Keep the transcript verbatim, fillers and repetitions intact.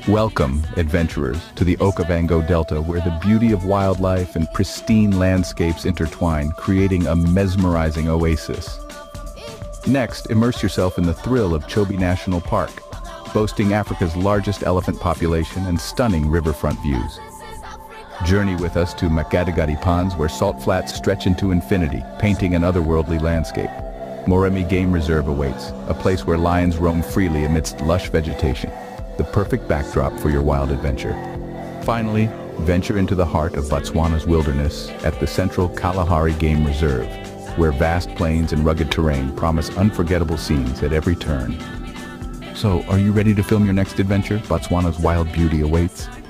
Welcome, adventurers, to the Okavango Delta, where the beauty of wildlife and pristine landscapes intertwine, creating a mesmerizing oasis. Next, immerse yourself in the thrill of Chobe National Park, boasting Africa's largest elephant population and stunning riverfront views. Journey with us to Makgadikgadi Ponds, where salt flats stretch into infinity, painting an otherworldly landscape. Moremi Game Reserve awaits, a place where lions roam freely amidst lush vegetation, the perfect backdrop for your wild adventure. Finally, venture into the heart of Botswana's wilderness at the Central Kalahari Game Reserve, where vast plains and rugged terrain promise unforgettable scenes at every turn. So, are you ready to film your next adventure? Botswana's wild beauty awaits.